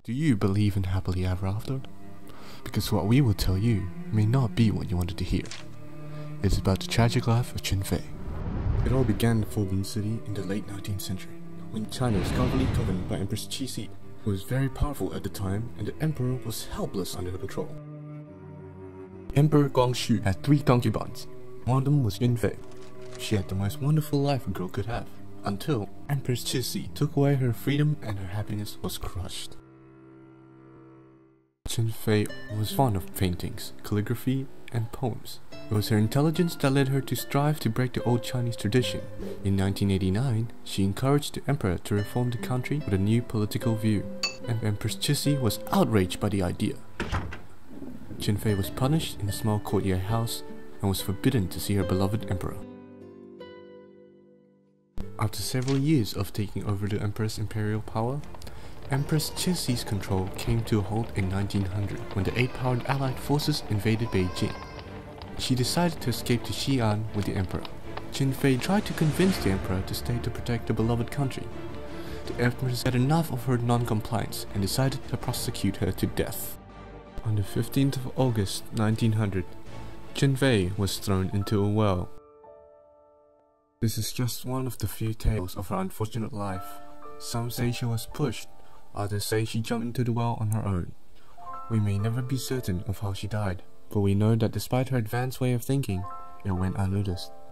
Do you believe in happily ever after? Because what we will tell you may not be what you wanted to hear. It is about the tragic life of ZhenFei. It all began in the Forbidden City in the late 19th century, when China was currently governed by Empress Qixi, who was very powerful at the time, and the emperor was helpless under her control. Emperor Guangxu had 3 concubines. One of them was ZhenFei. She had the most wonderful life a girl could have, until Empress Qixi took away her freedom and her happiness was crushed. ZhenFei was fond of paintings, calligraphy, and poems. It was her intelligence that led her to strive to break the old Chinese tradition. In 1989, she encouraged the emperor to reform the country with a new political view, and Empress Qixi was outraged by the idea. ZhenFei was punished in a small courtyard house and was forbidden to see her beloved emperor. After several years of taking over the emperor's imperial power, Empress Qixi's control came to a halt in 1900 when the 8-powered Allied forces invaded Beijing. She decided to escape to Xi'an with the emperor. ZhenFei tried to convince the emperor to stay to protect the beloved country. The empress had enough of her non-compliance and decided to prosecute her to death. On the 15th of August 1900, ZhenFei was thrown into a well. This is just one of the few tales of her unfortunate life. Some say she was pushed, others say she jumped into the well on her own. We may never be certain of how she died, but we know that despite her advanced way of thinking, it went unnoticed.